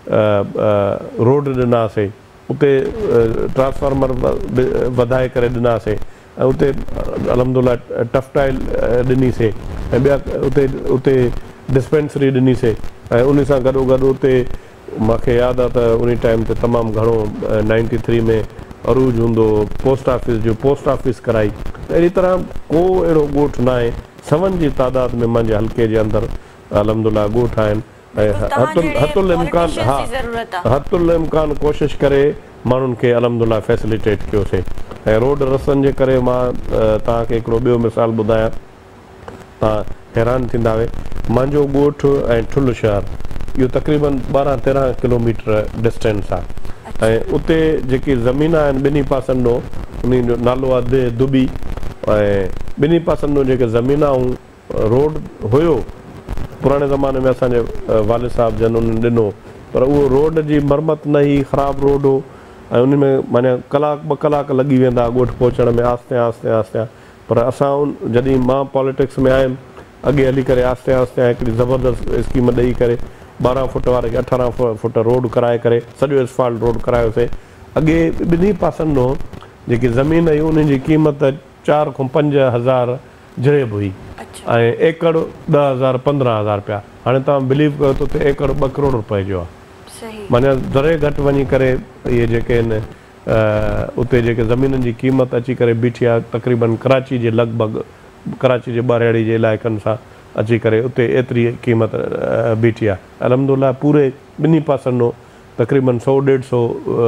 रोड ॾिनासीं, उते ट्रांसफार्मर वधाए करे ॾिनासीं, ऐं उते अलहमदुलिल्लाह टफटाइल ॾिनीसीं, ऐं ॿिया उते उते डिस्पेंसरी ॾिनीसीं, ऐं उन सां गॾोगॾु उते मूंखे यादि आहे त उन टाइम ते तमामु घणो नाइंटी थ्री में अरूज हूंदो, पोस्ट ऑफिस जो पोस्ट ऑफिस कराई। अहिड़ी तरह को अहिड़ो ॻोठु न आहे, सवनि जी तादाद में मुंहिंजे हल्के जे अंदरि अलहमदुलिल्लाह ॻोठ आहिनि, ऐं हतुल इम्कान हा हतुल इम्कान कोशिशि करे माण्हुनि खे अलहमदुलिल्लाह फैसिलिटेट कयोसीं। ऐं रोड रस्तनि जे करे मां तव्हांखे हिकिड़ो ॿियो मिसाल ॿुधायां, तव्हां हैरान थींदा हुए, मुंहिंजो ॻोठु ऐं ठुल शहर इहो तक़रीबन ॿारहं तेरहं किलोमीटर डिस्टेंस आहे, ऐं उते जेकी ज़मीन आहिनि ॿिन्ही पासनि ॾो, उन जो नालो आहे दे दुबी, ऐं ॿिन्ही पासनि ॾो जेके ज़मीन ऐं रोड हुयो पुराणे ज़माने में असांजे वालिद साहिब जन उन्हनि ॾिनो, पर उहो रोड जी मरमत न हुई, ख़राबु रोड हो, ऐं उन में माना कलाक ॿ कलाक लॻी वेंदा ॻोठु पहुचण में, आहिस्ते आहिस्ते आहिस्ते। पर असां उन जॾहिं मां पॉलिटिक्स में आयुमि अॻे हली करे आहिस्ते आहिस्ते हिकिड़ी ज़बरदस्त स्कीम ॾेई करे ॿारहं फुट वारे खे अठारहं फुट रोड कराए करे सॼो एसफाल्ट रोड करायोसीं। अॻे ॿिन्ही पासनि ॾो जेकी ज़मीन हुई उन जी क़ीमत चारि खां पंज हज़ार जरेब हुई, ऐं एकड़ ॾह हज़ार पंद्रहं हज़ार रुपया। हाणे तव्हां बिलीव कयो त उते एकड़ ॿ करोड़ रुपए जो आहे, माना दरे घटि वञी करे इहे जेके आहिनि उते जेके ज़मीननि जी क़ीमत अची करे बीठी आहे, तक़रीबन कराची जे लॻभॻि कराची जे ॿारहेड़ी जे इलाइक़नि सां अची करे उते एतिरी क़ीमत बीठी आहे। अलहमदुलिल्लाह पूरे ॿिन्ही पासनि ॾो तक़रीबन सौ ॾेढ सौ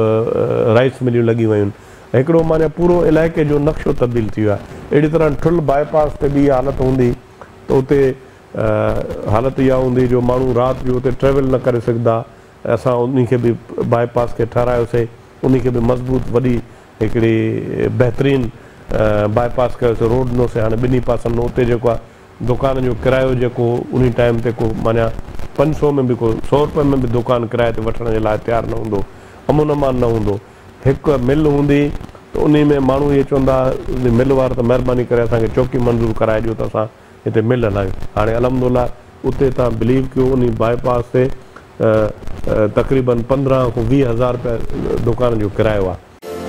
राइस मिलियूं लॻी वियूं आहिनि, हिकिड़ो माना पूरो इलाइक़े जो नक्शो तब्दील थी वियो आहे। अहिड़ी तरह ठुल बाईपास ते बि हालत हूंदी त उते हालत इहा हूंदी जो माण्हू राति जो उते ट्रेवल न करे सघंदा, असां उन खे बि बाईपास खे ठारायोसीं, उन खे बि मज़बूत वॾी हिकिड़ी बहितरीनु बाईपास कयोसीं, रोड ॾिनोसीं। हाणे ॿिन्ही पासनि उते जेको आहे दुकान जो किरायो जेको उन टाइम ते को माना पंज सौ में बि को सौ रुपए में बि दुकान किराए ते वठण जे लाइ तयारु न हूंदो, अमन अमान न हूंदो। हिकु मिल हूंदी त उन में माण्हू इहे चवंदा मिल वारो त महिरबानी करे असांखे चौकी मंज़ूर कराए ॾियो त असां हिते मिल हलायूं। हाणे अलहमदुलिल्लाह उते तव्हां बिलीव कयो उन बाईपास ते तक़रीबन पंद्रहं खां वीह हज़ार रुपया दुकान जो किरायो आहे।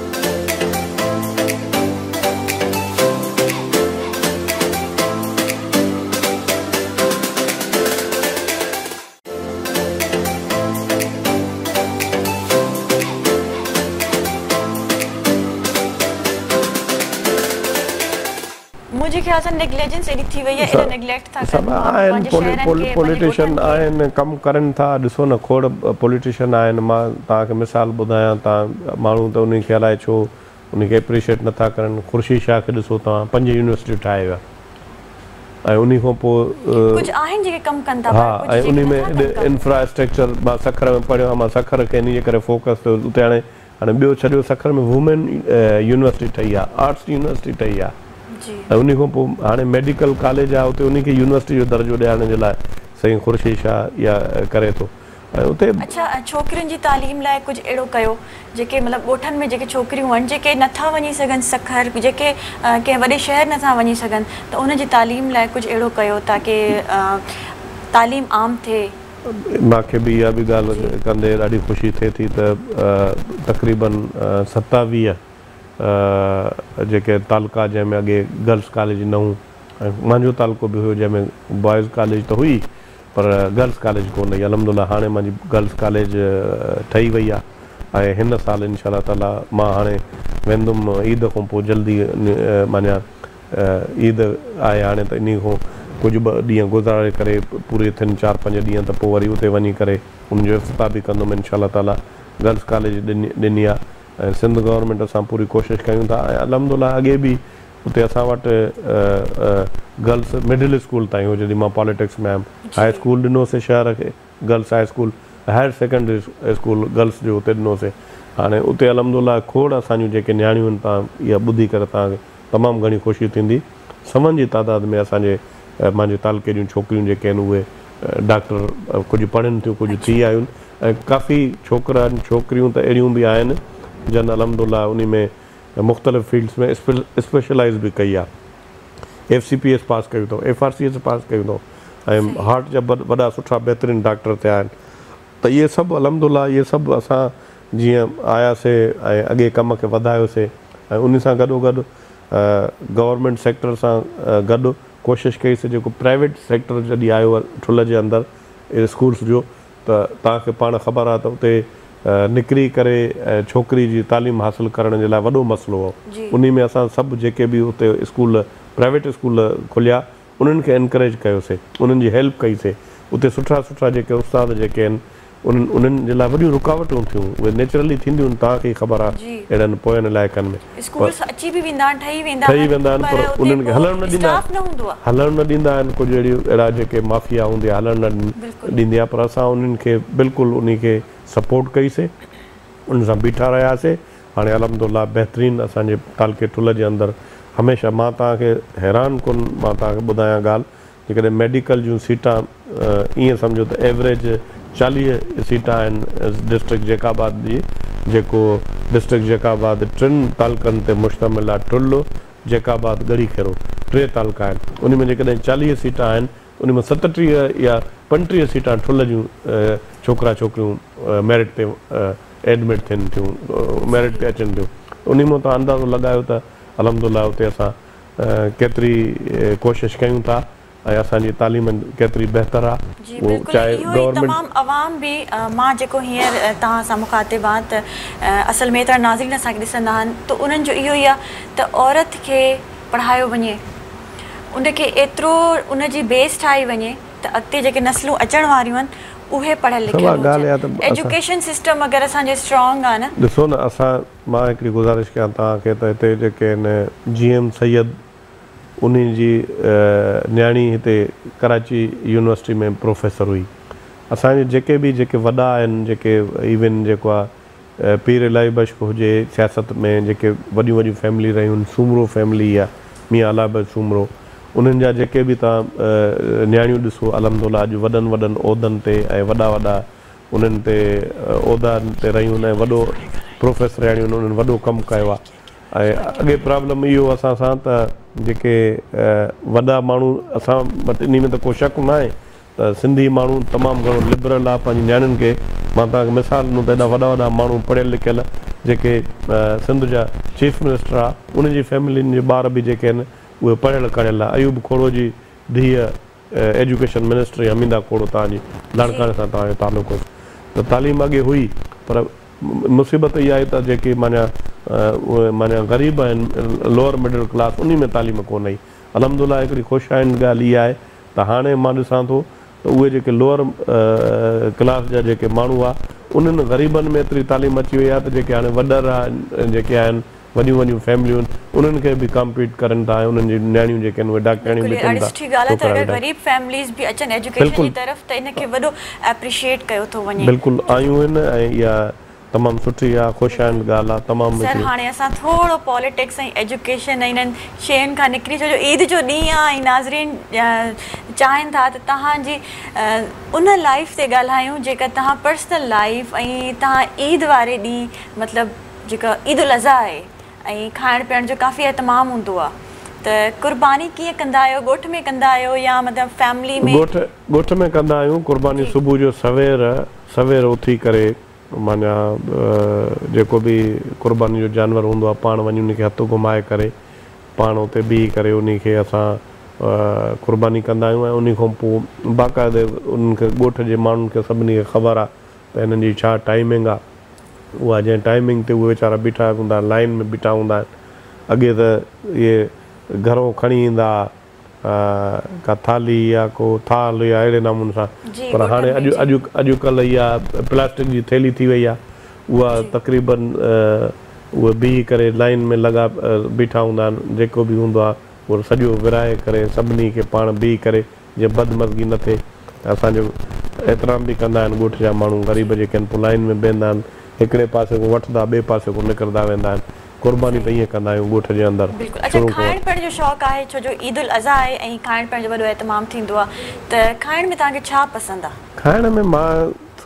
मुझे ख्याल से नेग्लिजेंस एडी थी वई है, एडा नेग्लेक्ट था
सब आहिनि पॉलिटिशियन आहिनि, कमु करनि था। ॾिसो न खोड़ पॉलिटिशियन आहिनि, मां तव्हांखे मिसाल ॿुधायां, तव्हां माण्हू त उन खे अलाए छो उनखे एप्रिशिएट नथा करनि। ख़ुर्शीद शाह खे ॾिसो तव्हां, पंज यूनिवर्सिटियूं ठाहे विया, ऐं उन खां पोइ
कुझु आहिनि जेके कमु कनि था।
हा, ऐं उन में इंफ्रास्ट्रक्चर मां सखर में पढ़ियो आहे, मां सखर खे इन जे करे फोकस कयो। उते हाणे हाणे ॿियो छॾियो, सखर में वुमेन यूनिवर्सिटी ठही आहे, आर्ट्स यूनिवर्सिटी ठही आहे, ऐं उन खां पोइ हाणे मेडिकल कॉलेज आहे, उते उन खे यूनिवर्सिटी जो दर्जो ॾियारण जे लाइ साईं ख़ुर्शीद शाह इहा करे थो। ऐं उते
अच्छा छोकिरियुनि जी तालीम लाइ कुझु अहिड़ो कयो जेके मतिलबु ॻोठनि में जेके छोकिरियूं आहिनि जेके नथा वञी सघनि सखर, जेके कंहिं वॾे शहर नथा वञी सघनि, त उनजी तालीम लाइ कुझु अहिड़ो कयो ताकी तालीम आम थिए।
मूंखे बि इहा बि ॻाल्हि कंदे ॾाढी ख़ुशी थिए थी त तक़रीबन सतावीह जेके तालुका जंहिंमें अॻे गर्ल्स कॉलेज न हुओ, ऐं मुंहिंजो तालुको बि हुयो जंहिंमें बॉइज़ कॉलेज त हुई पर गर्ल्स कॉलेज कोन हुई। अलहमदुलिल्लाह हाणे मुंहिंजी गर्ल्स कॉलेज ठही वई आहे, ऐं हिन साल इंशाअल्लाह ताला मां हाणे वेंदुमि ईद खां पोइ जल्दी, माना ईद आहे हाणे त इन खां कुझु ॿ ॾींहं गुज़ारे करे पूरे थियनि चारि पंज ॾींहं त पोइ वरी उते वञी करे उनजो इफ़्तिताह बि कंदुमि इंशाअल्लाह ताला। गर्ल्स कॉलेज ॾिनी ॾिनी आहे, ऐं सिंध गवर्नमेंट असां पूरी कोशिशि कयूं था। ऐं अलहमदुलिल्लाह अॻे बि उते असां वटि गर्ल्स मिडिल स्कूल ताईं हो, जॾहिं मां पॉलिटिक्स में आयुमि, हाई स्कूल ॾिनोसीं शहर खे, girls high school, higher secondary school girls जो उते ॾिनोसीं। हाणे उते अलहमदुलिल्लाह खोड़ असांजूं जेके नियाणियूं आहिनि, तव्हां इहा ॿुधी करे तव्हांखे तमामु घणी ख़ुशी थींदी। सवनि जी तादाद में असांजे मुंहिंजे तालुके जूं छोकिरियूं जेके आहिनि उहे डॉक्टर कुझु पढ़नि थियूं, कुझु थी आयूं आहिनि, ऐं काफ़ी छोकिरा छोकिरियूं त अहिड़ियूं बि आहिनि जन अलहमदुलिल्लाह उन में मुख़्तलिफ़ फील्ड्स में स्पेशलाइज़ बि कई आहे। F C P S pass कयो अथऊं, F R C S pass कयो अथऊं, ऐं हार्ट जा वॾा सुठा बहितरीनु डॉक्टर थिया आहिनि। त इहे सभु अलहमदुल्ला इहे सभु असां जीअं आयासीं ऐं अॻे कम खे वधायोसीं ऐं उन सां गॾोगॾु गवर्नमेंट सेक्टर सां गॾु कोशिशि कईसीं जेको प्राइवेट सेक्टर जॾहिं आयो आहे ठुल जे अंदरि स्कूल्स जो, त तव्हांखे पाण ख़बर आहे त उते निकिरी करे छोकिरी जी तालीम हासिलु करण जे लाइ वॾो मसइलो हो। उन में असां सभु जेके बि उते स्कूल प्राइवेट स्कूल खुलिया उन्हनि खे एनकरेज कयोसीं, उन्हनि जी हेल्प कईसीं। उते सुठा सुठा जेके उस्ताद जेके आहिनि उन्हनि उन्हनि जे लाइ वॾियूं रुकावटूं थियूं, उहे नेचुरली थींदियूं आहिनि, तव्हांखे ख़बर आहे अहिड़नि पोयनि इलाइक़नि में
ठही वेंदा
आहिनि, पर उन्हनि खे हलणु न ॾींदा हलणु न ॾींदा आहिनि। कुझु अहिड़ियूं अहिड़ा जेके माफ़िया हूंदी आहे हलणु न ॾींदी आहे, पर असां उन्हनि खे बिल्कुलु उन खे सपोर्ट कईसीं, उन सां बीठा रहियासीं। हाणे अलहमदुल्ला बहितरीनु असांजे तालके ठुल जे अंदरि हमेशह मां तव्हांखे हैरान कोन मां तव्हांखे ॿुधायां ॻाल्हि, जेकॾहिं मेडिकल जूं सीटां ईअं सम्झो त एवरेज चालीह सीटां आहिनि डिस्ट्रिक्ट जेकाबाद जी, जेको डिस्ट्रिक्ट जेकाबाद टिनि तालकनि ते मुश्तमिल आहे। ठुल्लो जेकाबाद ॻड़ी खेरो टे तालका आहिनि, उन में जेकॾहिं चालीह सीटां आहिनि उन में सतटीह या पंटीह सीटां ठुल जूं छोकिरा छोकिरियूं मेरिट ते एडमिट थियनि थियूं, मेरिट ते अचनि थियूं। उन में तव्हां अंदाज़ो लॻायो त अलहमदुल्ला उते असां केतिरी कोशिशि कयूं था ऐं असांजी तालीम केतिरी बहितर आहे। उहो चाहे गवर्नमेंट
अवाम बि मां जेको हींअर तव्हां सां मुखातिब आहे त असल में एतिरा नाज़रीन असांखे ॾिसंदा आहिनि, त उन्हनि जो इहो ई आहे त औरत खे पढ़ायो वञे, उनखे एतिरो उनजी बेस ठाही वञे त अॻिते जेके नस्लूं अचण वारियूं आहिनि उहे पढ़ियल लिखियल, एजुकेशन सिस्टम अगरि असांजो स्ट्रॉन्ग आहे न।
ॾिसो न, असां मां हिकिड़ी गुज़ारिश कयां तव्हांखे त हिते जेके आहिनि जी एम सैयद उन जी न्याणी हिते कराची यूनिवर्सिटी में प्रोफेसर हुई। असांजे जेके बि जेके वॾा आहिनि, जेके इवन जेको आहे पीर इलाही बश्क हुजे सियासत में, जेके वॾियूं वॾियूं फैमिली रहियूं आहिनि, सूमरो फैमिली आहे, मियां अलाबद सूमरो, उन्हनि जा जेके बि तव्हां न्याणियूं ॾिसो अलहमदुल्ला अॼु वॾनि वॾनि उहिदनि ते ऐं वॾा वॾा उन्हनि ते उहिदनि ते रहियूं आहिनि ऐं वॾो प्रोफेसर आहियूं आहिनि, उन्हनि वॾो कमु कयो आहे। ऐं अॻे प्रॉब्लम इहो असां सां त जेके वॾा माण्हू असां वटि इन में त को शक न आहे त सिंधी माण्हू तमामु घणो लिबरल आहे पंहिंजी न्याणियुनि खे। मां तव्हांखे मिसाल ॾिनो त एॾा वॾा वॾा माण्हू पढ़ियल लिखियल जेके सिंध जा चीफ मिनिस्टर आहे, उनजी फैमिलियुनि जे ॿार बि जेके आहिनि उहे पढ़ियल कढ़ियल आहे। अयूब खोड़ो जी धीअ एजुकेशन मिनिस्टर हमीदा खोड़ो तव्हांजी लाड़काणे सां तव्हांजो तालुक़ु हो, त तालीम अॻे हुई, पर मुसीबत इहा आहे त जेके माना उहे माना ग़रीब आहिनि, लोअर मिडिल क्लास, उन में तालीम कोन आई। अलहमदुल्ला हिकिड़ी ख़ुशाइनि ॻाल्हि इहा आहे त हाणे मां ॾिसां थो त उहे जेके लोअर क्लास जा जेके माण्हू आहे उन्हनि ग़रीबनि में एतिरी तालीम अची वई आहे त जेके हाणे वॾर आहिनि, जेके आहिनि वॾियूं वॾियूं फैमिलियूं आहिनि, उन्हनि खे बि कम्पीट करनि था ऐं उन्हनि जी न्याणियूं जेके आहिनि उहे डॉक्टरियूं बि कनि था। बिल्कुलु आयूं आहिनि ऐं इहा तमामु सुठी आहे, ख़ुशाइनि ॻाल्हि आहे तमामु।
सर हाणे असां थोरो पॉलिटिक्स ऐं एजुकेशन ऐं इन्हनि शयुनि खां निकिरी, छो जो ईद जो ॾींहुं आहे ऐं नाज़रीन चाहिनि था त तव्हांजी उन लाइफ ते ॻाल्हायूं जेका तव्हां पर्सनल लाइफ ऐं तव्हां ईद वारे ॾींहुं मतिलबु जेका ईद उल अज़हा आहे ऐं खाइण पीअण जो काफ़ी एतमाम हूंदो आहे, त कुर्बानी कीअं कंदा आहियो? ॻोठ में कंदा आहियो या मतिलबु फैमिली में?
ॻोठ ॻोठ में कंदा आहियूं कुर्बानी। सुबुह जो सवेर सवेर उथी करे माना जेको बि कुर्बानी जो जानवर हूंदो आहे पाण वञी उनखे हथु घुमाए करे पाण उते बीही करे उन खे असां कुर्बानी कंदा आहियूं ऐं उन खां पोइ बाक़ाइदे उन्हनि खे ॻोठ जे माण्हुनि खे सभिनी खे ख़बर आहे त हिननि जी छा टाइमिंग आहे। उहा जंहिं टाइमिंग ते उहे वीचारा बीठा हूंदा आहिनि, लाइन में बीठा हूंदा आहिनि। अॻे त इहे घरों खणी ईंदा का थाली या को थाल या अहिड़े नमूने सां, पर हाणे अॼु अॼु अॼुकल्ह इहा प्लास्टिक जी थैली थी वई आहे, उहा तक़रीबन उहे बीही करे लाइन में लॻा बीठा हूंदा आहिनि। जेको बि हूंदो आहे उहो सॼो विराए करे सभिनी खे पाण बीही करे जीअं बदमज़गी न थिए असांजो एतिराम बि कंदा आहिनि। ॻोठ जा माण्हू ग़रीब जेके आहिनि पोइ लाइन में बीहंदा आहिनि, हिकिड़े पासे खां वठंदा ॿिए पासे खां निकिरंदा वेंदा आहिनि। कुर्बानी त ईअं कंदा आहियूं ॻोठ जे अंदरि।
अच्छा, खाइण पीअण जो शौक़ु आहे छो जो ईद उल अज़हा आहे ऐं खाइण पीअण जो वॾो एतमाम थींदो आहे, त खाइण में तव्हांखे छा पसंदि आहे?
खाइण में मां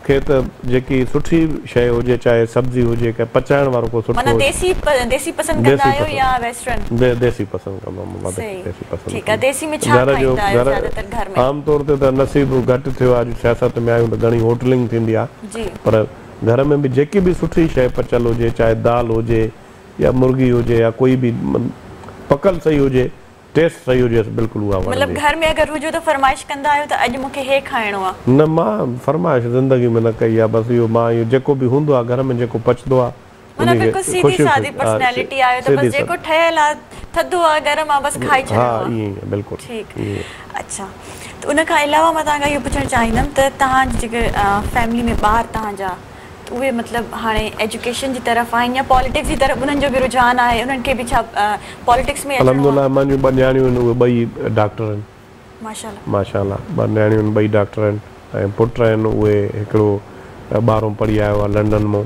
खे त जेकी सुठी शइ हुजे चाहे सब्जी हुजे के पचाइण वारो को सुठो
माना देसी देसी पसंद कंदा आहियो या वेस्टर्न?
दे, देसी पसंद कंदा आहियां देसी पसंद।
ठीक है, देसी में छा खाईंदा आहियो ज्यादातर घर में?
आम तौर ते त नसीब घटि थियो आहे, सियासत में आहियूं त घणी होटलिंग थींदी आहे
जी, पर
घर में भी जेकी भी सुठी शइ पचल हुजे चाहे दाल हुजे या मुर्गी हुजे या कोई भी पकल सही हुजे टेस्ट सही हुजे बिल्कुलु उहा
मतलब घर में अगर हुजो तो फरमाइश कंदा आहियो त अॼु मूंखे हे खाइणो आहे?
न, मां फरमाइश ज़िंदगी में न कई आहे, बसि इहो मां इहो जेको बि हूंदो आहे घर में जेको पचंदो आहे
माना बिल्कुल सीधी सादी पर्सनालिटी आयो त बस जेको ठहियल आहे थधो आहे गरम आहे बस खाई छॾो।
हाँ ईअं बिल्कुल
ठीक। अच्छा, तो उन खां अलावा मां तव्हांखां इहो पुछणु चाहींदमि त तव्हां जेके फैमिली में ॿार तव्हांजा उहे मतलब हाणे एजुकेशन जी तरफ आहिनि या पॉलिटिक्स जी तरफ उन्हनि जो बि रुझान आहे, उन्हनि खे बि छा पॉलिटिक्स में?
अल्हम्दुलिल्लाह मुंहिंजूं ॿ न्याणियूं आहिनि, उहे ॿई डॉक्टर आहिनि
माशाल्लाह
माशाल्लाह। ॿ न्याणियूं आहिनि, ॿई डॉक्टर आहिनि ऐं पुट आहिनि, उहे हिकिड़ो ॿारहों पढ़ी आयो आहे लंडन मां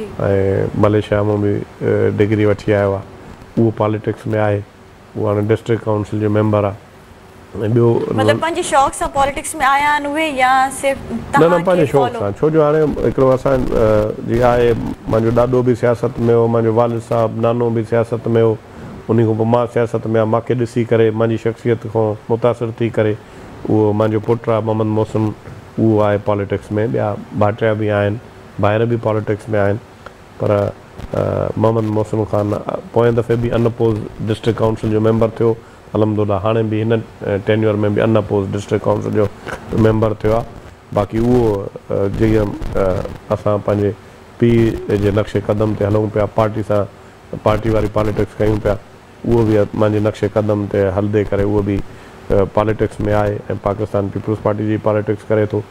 ऐं मलेशिया मां बि डिग्री वठी आयो आहे, उहो पॉलिटिक्स में आहे, उहो हाणे डिस्ट्रिक्ट काउंसिल जो मेंबर आहे। ऐं ॿियो
मतलब पंहिंजे शौक़ सां पॉलिटिक्स में आया आहिनि उहे या सिर्फ़
न न पंहिंजे शौक़ सां? छो जो हाणे हिकिड़ो असां जीअं आहे, मुंहिंजो ॾाॾो बि सियासत में हो, मुंहिंजो वालिद साहिबु नानो बि सियासत में हो, उन खां पोइ मां सियासत में आहे, मूंखे ॾिसी करे मुंहिंजी शख़्सियत खां मुतासिर थी करे उहो मुंहिंजो पुटु आहे मोहम्मद मोहसिन, उहो आहे पॉलिटिक्स में। ॿिया भाटिया बि आहिनि, भाइर बि पॉलिटिक्स में आहिनि, पर मोहम्मद मोहसिन ख़ान पोएं दफ़े बि अनअपोज़ डिस्ट्रिक्ट काउंसिल जो मेंबर थियो, अल्हम्दुलिल्लाह हाणे बि हिन टेन्योर में बि अनअपोज़ डिस्ट्रिक्ट काउंसिल जो मेंबर थियो आहे। बाक़ी उहो जीअं असां पंहिंजे पीउ जे नक्शे क़दम ते हलूं पिया, पार्टी सां पार्टी वारी पॉलिटिक्स कयूं पिया, उहो बि मुंहिंजे नक्शे क़दम ते हलंदे करे उहो बि पॉलिटिक्स में आहे ऐं पाकिस्तान पीपल्स पार्टी जी पॉलिटिक्स करे थो।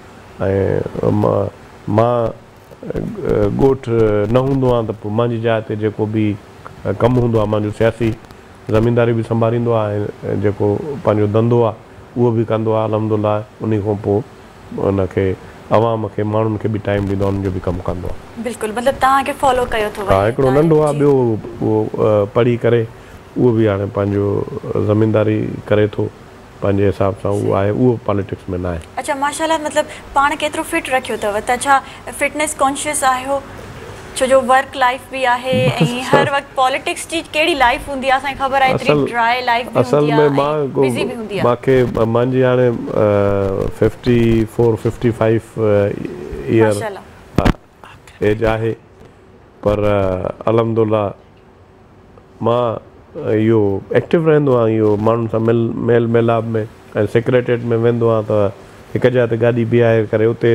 ऐं मां ॻोठु न हूंदो आहे त पोइ मुंहिंजी जाइ ते जेको बि कमु हूंदो आहे, मुंहिंजो सियासी ज़मीनदारी बि संभालींदो आहे ऐं जेको पंहिंजो धंधो आहे उहो बि कंदो आहे अल्हम्दुलिल्लाह। उन खां पोइ उनखे अवाम खे माण्हुनि खे बि टाइम ॾींदो आहे, उन्हनि जो बि कमु कंदो आहे।
बिल्कुलु, मतिलबु तव्हांखे फॉलो कयो थो?
हा, हिकिड़ो नंढो आहे, ॿियो उहो पढ़ी करे उहो बि हाणे पंहिंजो ज़मीनदारी करे थो पंहिंजे हिसाब सां, उहो आहे, उहो पॉलिटिक्स में न आहे।
अच्छा माशाल्लाह, मतिलबु पाण केतिरो फिट रखियो अथव त छा फिटनेस कॉन्शियस आहियो? छो जो वर्क लाइफ भी आहे ऐं हर वक्त पॉलिटिक्स जी केड़ी लाइफ हुंदी आहे, असां खबर आहे एतरी ड्राई लाइफ भी हुंदी आहे, असल में मां बिजी भी हुंदी आहे। माके
मांजी हाने चोवंजाहु पचपन ईयर माशाल्लाह एज आहे, पर अल्हम्दुलिल्लाह मां यो एक्टिव रहंदो आहियां, यो माण्हुनि सां मिल मेल मिलाप में ऐं सेक्रेटरीट में वेंदो आहियां त हिकु जाइ ते गाॾी बीहारे करे उते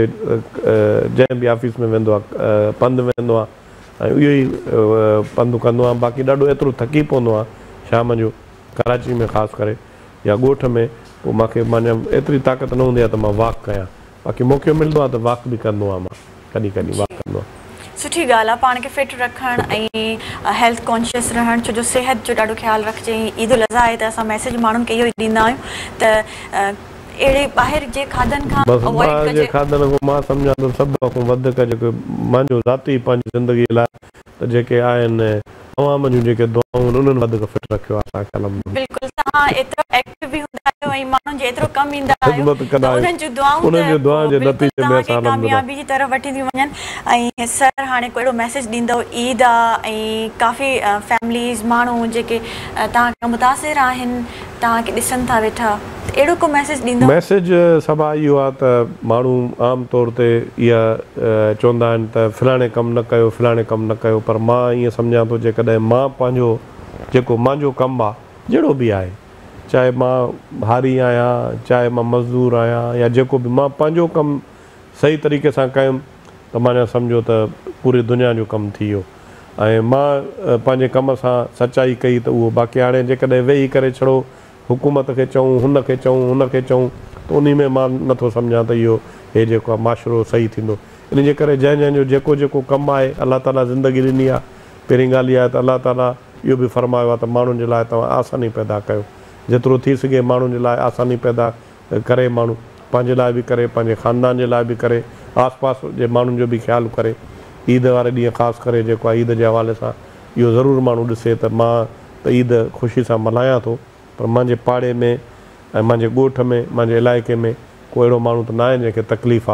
जंहिं बि ऑफिस में वेंदो आहे पंधु वेंदो आहे ऐं इहो ई पंधु कंदो आहियां। बाक़ी ॾाढो एतिरो थकी पवंदो आहे शाम जो कराची में ख़ासि करे या ॻोठ में, पोइ मूंखे माना एतिरी ताक़त न हूंदी आहे त मां वॉक कयां, बाक़ी मौक़ो मिलंदो आहे त वॉक बि कंदो आहियां, मां कॾहिं कॾहिं वॉक कंदो आहियां।
सुठी ॻाल्हि आहे पाण खे फिट रखणु ऐं हेल्थ कॉन्शियस रहणु, छो जो सिहत जो ॾाढो ख़्यालु रखिजे। ईद उल अज़हा आहे त असां मैसेज माण्हुनि खे इहो ई ॾींदा आहियूं त अहिड़े ॿाहिरि जे खाधनि खां अवॉइड कजे। खाधनि
खां मां सम्झां थो सभ खां वधीक जेको मुंहिंजो ज़ाती पंहिंजी ज़िंदगी लाइ त जेके आहिनि अवाम जूं जेके दुआऊं आहिनि उन्हनि वधीक फिट रखियो आहे असांखे।
बिल्कुलु, तव्हां एतिरो एक्टिव बि हूंदा आहियो ऐं माण्हुनि जे एतिरो कमु ईंदा आहियो, उन्हनि जूं दुआऊं उन्हनि जूं दुआउनि जे नतीजे में असां कामयाबी जी तरफ़ वठी थियूं वञनि। ऐं सर हाणे को अहिड़ो मैसेज ॾींदव, ईद आहे ऐं काफ़ी फैमिलीज़ माण्हू जेके तव्हां मुतासिर आहिनि, तव्हांखे ॾिसनि था वेठा, अहिड़ो को मैसेज ॾींदो? मैसेज
सभु इहो आहे त माण्हू आम तौर ते इहा चवंदा आहिनि त फलाणे कमु न कयो फलाणे कमु न कयो, पर मां ईअं सम्झां थो जेकॾहिं मां पंहिंजो जेको मुंहिंजो कमु आहे जहिड़ो बि आहे, चाहे मां हारी आहियां चाहे मां मज़दूर आहियां या जेको बि, मां पंहिंजो कमु सही तरीक़े सां कयुमि त माना सम्झो त पूरी दुनिया जो कमु थी वियो। ऐं मां पंहिंजे कम सां सचाई कई त उहो, बाक़ी हाणे जेकॾहिं वेही करे छड़ो हुकूमत खे चऊं हुन खे चऊं हुन खे चऊं त उन में मां नथो सम्झां त इहो हे जेको आहे माशरो सही थींदो। इन जे करे जंहिं जंहिंजो जेको जेको कमु आहे अलाह ताला ज़िंदगी ॾिनी आहे, पहिरीं ॻाल्हि इहा आहे त अलाह ताला इहो बि फ़रमायो आहे त माण्हुनि जे लाइ तव्हां आसानी पैदा कयो, जेतिरो थी सघे माण्हुनि जे लाइ आसानी पैदा करे, माण्हू पंहिंजे लाइ बि करे, पंहिंजे ख़ानदान जे लाइ बि करे, आस पास जे माण्हुनि जो बि ख़्यालु करे। ईद वारे ॾींहुं ख़ासि करे जेको आहे ईद जे हवाले सां इहो ज़रूरु माण्हू ॾिसे त मां त ईद ख़ुशी सां मल्हायां थो, पर मुंहिंजे पाड़े में ऐं मुंहिंजे ॻोठ में मुंहिंजे इलाइक़े में को अहिड़ो माण्हू त न आहे जंहिंखे तकलीफ़ आहे,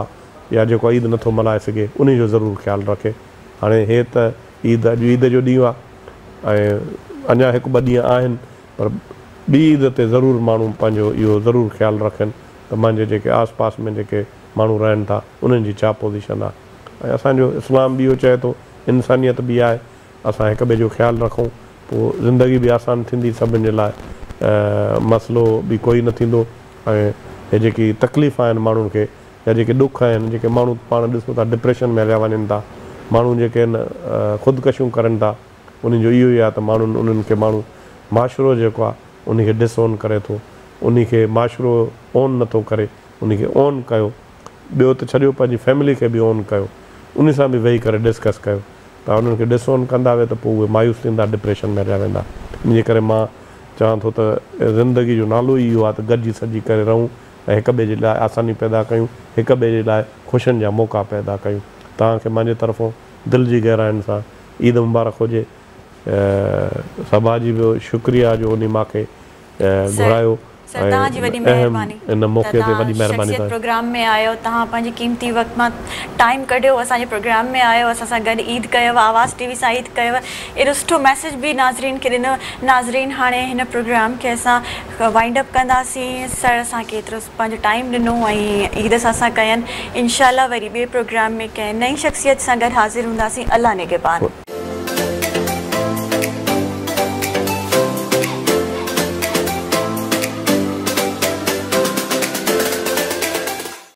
या जेको ईद नथो मल्हाए सघे उन जो ज़रूरु ख़्यालु रखे। हाणे हे त ईद अॼु ईद जो ॾींहुं आहे ऐं अञा हिकु ॿ ॾींहं आहिनि, पर ॿी ईद ते ज़रूरु माण्हू पंहिंजो इहो ज़रूरु ख़्यालु रखनि त मुंहिंजे जेके आस पास में जेके माण्हू रहनि था उन्हनि जी छा पोज़ीशन आहे। ऐं असांजो इस्लाम बि इहो चए थो, इंसानियत बि आहे, असां हिक ॿिए जो ख़्यालु रखूं, पोइ ज़िंदगी बि आसान थींदी सभिनि जे लाइ, मसइलो बि कोई न थींदो। ऐं हे जेकी तकलीफ़ आहिनि माण्हुनि खे या जेके ॾुख आहिनि, जेके माण्हू पाण ॾिसूं था डिप्रेशन में हलिया वञनि था, माण्हू जेके आहिनि ख़ुदकशियूं करनि था, उन्हनि जो इहो ई आहे त माण्हुनि उन्हनि खे माण्हू माशरो जेको आहे उन खे डिसओन करे थो, उन खे माशरो ओन नथो करे, उन खे ओन कयो। ॿियो त छॾियो पंहिंजी फैमिली खे बि ओन कयो, उन सां बि वेही करे डिस्कस कयो। तव्हां उन्हनि खे डिसओन कंदा वे त पोइ उहे मायूस थींदा, डिप्रेशन में हलिया वेंदा। इन करे मां चवां थो त ज़िंदगी जो नालो ई इहो आहे त गॾिजी सॼी करे रहूं ऐं हिक ॿिए जे लाइ आसानी पैदा कयूं, हिक ॿिए जे लाइ ख़ुशियुनि जा मौक़ा पैदा कयूं। तव्हांखे मुंहिंजे तरफ़ां दिलि जी गहराइनि सां ईद मुबारक हुजे। सभा जी बि शुक्रिया जो उन मूंखे घुरायो।
सर तव्हांजी वॾी महिरबानी,
इन मौक़े ते वॾी महिरबानी।
शख्सियत प्रोग्राम में आयो, तव्हां पंहिंजे क़ीमती वक़्त मां टाइम कढियो, असांजे प्रोग्राम में आयो, असां सां गॾु ईद कयव, आवाज़ टीवी सां ईद कयव, एॾो सुठो मैसेज बि नाज़रीन खे ॾिनो। नाज़रीन हाणे हिन प्रोग्राम खे असां वाइंड अप कंदासीं। सर असांखे एतिरो पंहिंजो टाइम ॾिनो ऐं ईद सां असां कयनि। इंशाल्लाह वरी ॿिए प्रोग्राम में कंहिं नई शख्सियत सां गॾु हाज़िर हूंदासीं। अल्लाह निगहबान।